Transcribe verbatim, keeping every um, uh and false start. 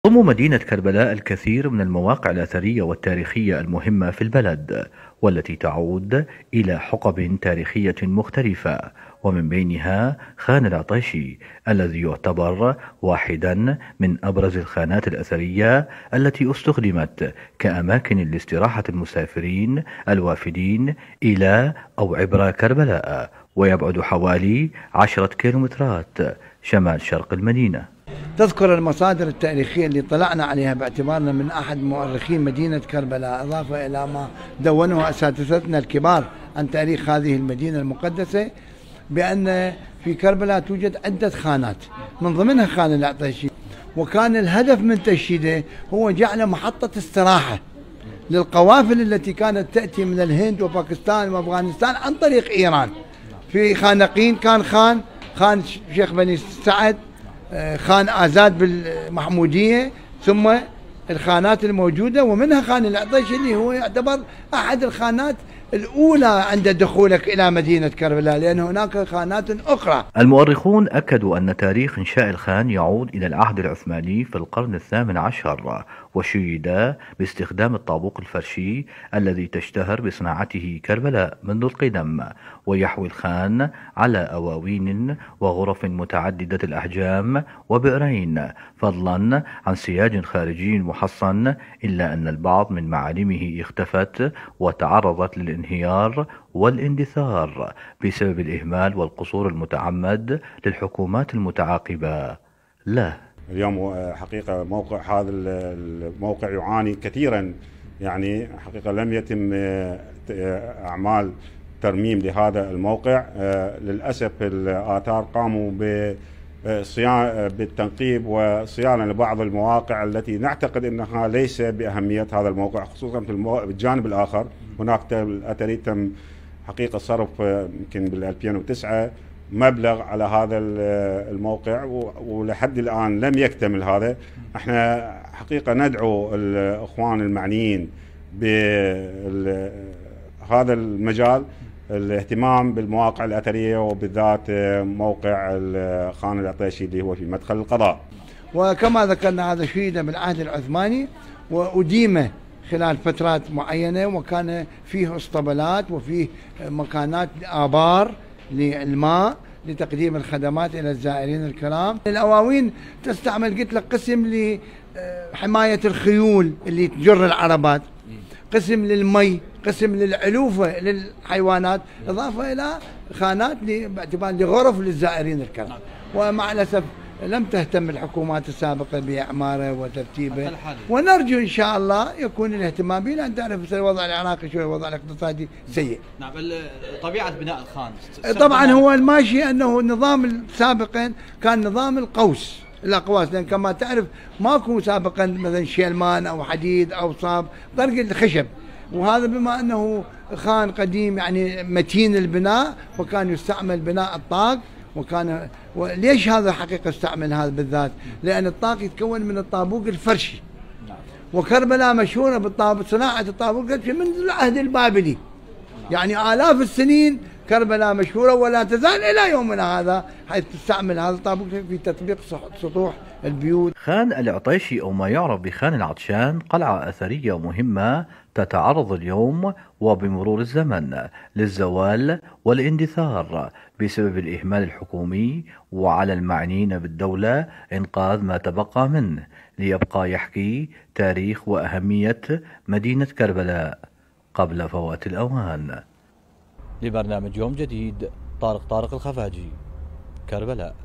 تضم مدينة كربلاء الكثير من المواقع الأثرية والتاريخية المهمة في البلد، والتي تعود إلى حقب تاريخية مختلفة، ومن بينها خان العطيشي الذي يعتبر واحدا من أبرز الخانات الأثرية التي استخدمت كأماكن لاستراحة المسافرين الوافدين إلى أو عبر كربلاء، ويبعد حوالي عشرة كيلومترات شمال شرق المدينة. تذكر المصادر التاريخية اللي طلعنا عليها باعتبارنا من أحد مؤرخين مدينة كربلاء، إضافة إلى ما دونه أساتذتنا الكبار عن تاريخ هذه المدينة المقدسة، بأن في كربلاء توجد عدة خانات، من ضمنها خان العطيشي، وكان الهدف من تشييده هو جعله محطة استراحة للقوافل التي كانت تأتي من الهند وباكستان وأفغانستان عن طريق إيران. في خانقين كان خان خان شيخ بني سعد، خان آزاد بالمحمودية، ثم الخانات الموجودة، ومنها خان العطيشي اللي هو يعتبر أحد الخانات الأولى عند دخولك إلى مدينة كربلاء، لأن هناك خانات أخرى. المؤرخون أكدوا أن تاريخ إنشاء الخان يعود إلى العهد العثماني في القرن الثامن عشر، وشيد باستخدام الطابوق الفرشي الذي تشتهر بصناعته كربلاء منذ القدم، ويحوي الخان على أواوين وغرف متعددة الأحجام وبئرين، فضلا عن سياج خارجي محصن، إلا أن البعض من معالمه اختفت وتعرضت للانهيار والاندثار بسبب الإهمال والقصور المتعمد للحكومات المتعاقبة له. اليوم حقيقة موقع هذا الموقع يعاني كثيرا، يعني حقيقة لم يتم أعمال ترميم لهذا الموقع. للأسف الآثار قاموا بالتنقيب وصيانة لبعض المواقع التي نعتقد أنها ليس بأهمية هذا الموقع، خصوصا في الجانب الآخر هناك أثري تم حقيقة صرف يمكن بال ألفين وتسعة مبلغ على هذا الموقع، ولحد الآن لم يكتمل هذا. احنا حقيقة ندعو الإخوان المعنيين بهذا المجال الاهتمام بالمواقع الأثرية، وبالذات موقع خان العطيشي اللي هو في مدخل القضاء. وكما ذكرنا هذا شيد بالعهد العثماني وأديم خلال فترات معينة، وكان فيه اسطبلات وفيه مكانات آبار للماء لتقديم الخدمات إلى الزائرين الكرام. الأواوين تستعمل قلت لك قسم لحماية الخيول اللي تجر العربات، قسم للمي، قسم للعلوفة للحيوانات، إضافة إلى خانات باعتبار لغرف للزائرين الكرام. ومع الأسف لم تهتم الحكومات السابقة بإعماره وترتيبه، ونرجو إن شاء الله يكون الاهتمام به، لأن تعرف الوضع العراقي شوي الوضع الاقتصادي سيء. نعم. طبيعة بناء الخان طبعا هو الماشي أنه النظام سابقا كان نظام القوس الأقواس، لأن كما تعرف ماكو سابقا مثلا شيلمان أو حديد أو صاب، طرق الخشب، وهذا بما أنه خان قديم يعني متين البناء، وكان يستعمل بناء الطاق. وكان وليش هذا حقيقة استعمل هذا بالذات؟ لأن الطاق يتكون من الطابوق الفرشي، وكربلاء مشهورة بالطابق، صناعة الطابوق منذ العهد البابلي، يعني آلاف السنين كربلاء مشهورة ولا تزال إلى يومنا هذا، حيث تستعمل هذا الطابوق في تطبيق سطوح البيوت. خان العطيشي أو ما يعرف بخان العطشان قلعة أثرية مهمة تتعرض اليوم وبمرور الزمن للزوال والاندثار بسبب الإهمال الحكومي، وعلى المعنيين بالدولة إنقاذ ما تبقى منه ليبقى يحكي تاريخ وأهمية مدينة كربلاء قبل فوات الأوان. لبرنامج يوم جديد، طارق طارق الخفاجي، كربلاء.